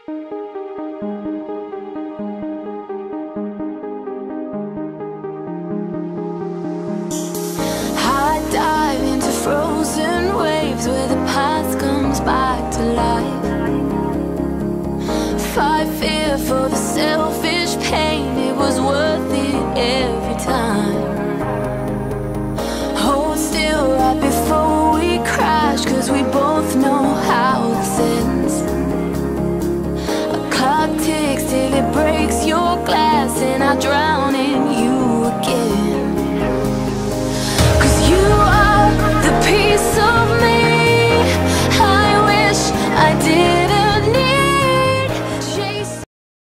I dive into frozen waves where the past comes back to life. Fight fear for the selfish pain, it was worth it every time. Hold still right before we crash, 'cause we both know how this ends. A clock ticks till it breaks your glass, and I drown